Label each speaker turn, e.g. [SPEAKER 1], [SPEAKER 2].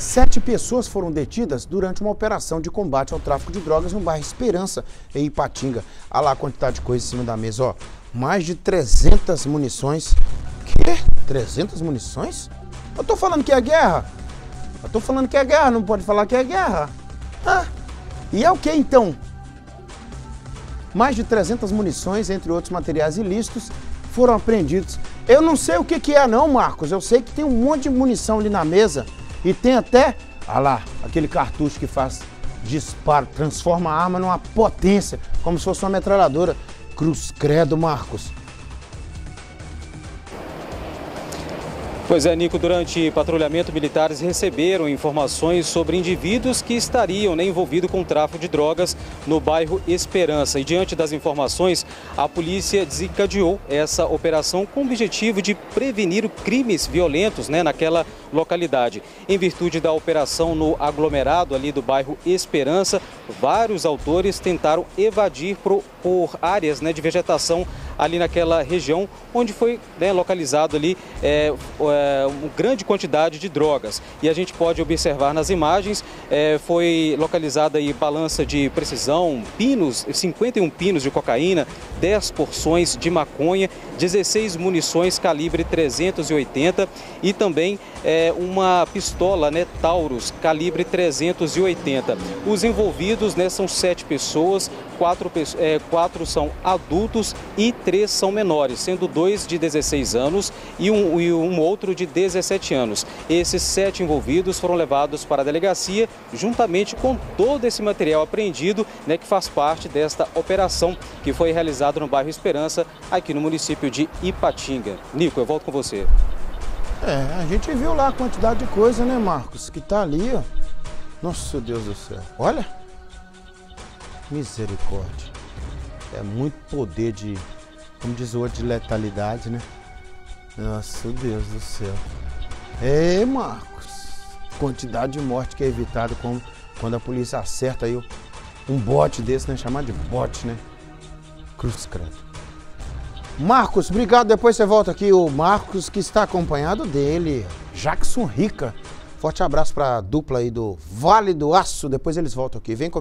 [SPEAKER 1] 7 pessoas foram detidas durante uma operação de combate ao tráfico de drogas no bairro Esperança, em Ipatinga. Olha lá a quantidade de coisa em cima da mesa, ó. Mais de 300 munições. Quê? 300 munições? Eu tô falando que é guerra. Eu tô falando que é guerra, não pode falar que é guerra. Ah, e é o que então? Mais de 300 munições, entre outros materiais ilícitos, foram apreendidos. Eu não sei o que é não, Marcos. Eu sei que tem um monte de munição ali na mesa. E tem até, olha lá, aquele cartucho que faz disparo, transforma a arma numa potência, como se fosse uma metralhadora. Cruz credo, Marcos.
[SPEAKER 2] Pois é, Nico, durante patrulhamento, militares receberam informações sobre indivíduos que estariam envolvidos com tráfico de drogas no bairro Esperança. E diante das informações, a polícia desencadeou essa operação com o objetivo de prevenir crimes violentos naquela localidade. Em virtude da operação no aglomerado ali do bairro Esperança, vários autores tentaram evadir por áreas de vegetação ali naquela região, onde foi localizado ali uma grande quantidade de drogas. E a gente pode observar nas imagens, foi localizada aí balança de precisão, pinos, 51 pinos de cocaína, 10 porções de maconha, 16 munições calibre 380 e também uma pistola Taurus calibre 380. Os envolvidos são 7 pessoas, 4 são adultos e 3 são menores, sendo 2 de 16 anos e um outro de 17 anos. Esses 7 envolvidos foram levados para a delegacia juntamente com todo esse material apreendido, que faz parte desta operação que foi realizada no bairro Esperança, aqui no município de Ipatinga. Nico, eu volto com você.
[SPEAKER 1] A gente viu lá a quantidade de coisa, né, Marcos? Que tá ali, ó. Nossa, Deus do céu. Olha. Misericórdia. É muito poder de, como diz o outro, de letalidade, né? Nossa, Deus do céu. Marcos. Quantidade de morte que é evitada quando a polícia acerta aí um bote desse, né? Chamado de bote, né? Cruz credo. Marcos, obrigado. Depois você volta aqui. O Marcos que está acompanhado dele, Jackson Rica. Forte abraço para a dupla aí do Vale do Aço. Depois eles voltam aqui. Vem com